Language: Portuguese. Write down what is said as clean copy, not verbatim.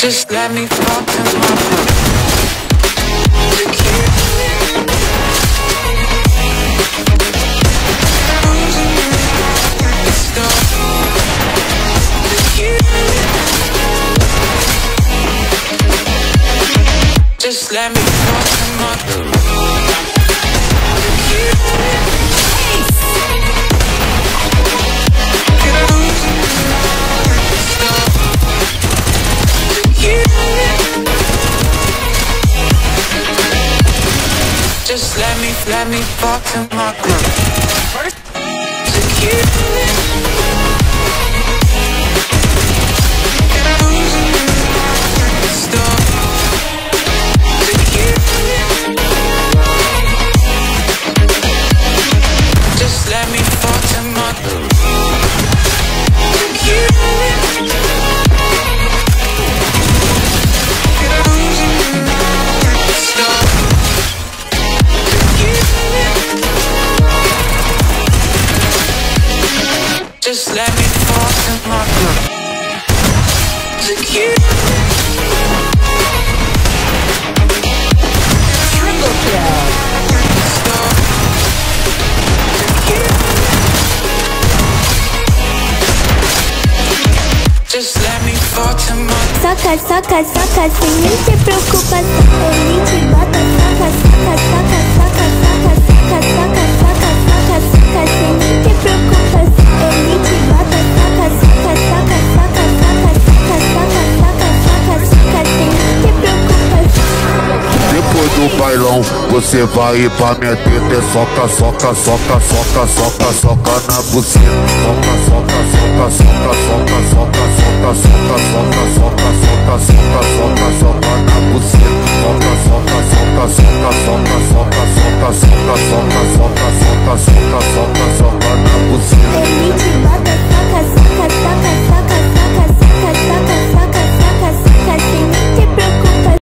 Just let me fuck in my room. Just let me fuck in my room. Just let me fuck in my groove. Just let me fuck in my groove. Just let me fall in my groove. Triple kill. Just let me fall in my groove. Soca, soca, soca, sem nem ter preocupação. Ele te bota, soca, soca, soca, soca, soca, soca, soca, soca, soca, soca, sem nem ter preocupação. Ele te bota, soca, soca, soca, soca, soca, soca, soca, soca, soca, soca, sem nem ter preocupação. Depois do bailão, você vai ir pra minha teta. Soca, soca, soca, soca, soca, soca na buceta. Soca, soca, soca, soca, soca, soca, soca, soca, soca, soca, soca, soca, soca, soca na buceta. Soca, soca, soca, soca, soca, soca, soca, soca, soca, soca, soca, soca, soca,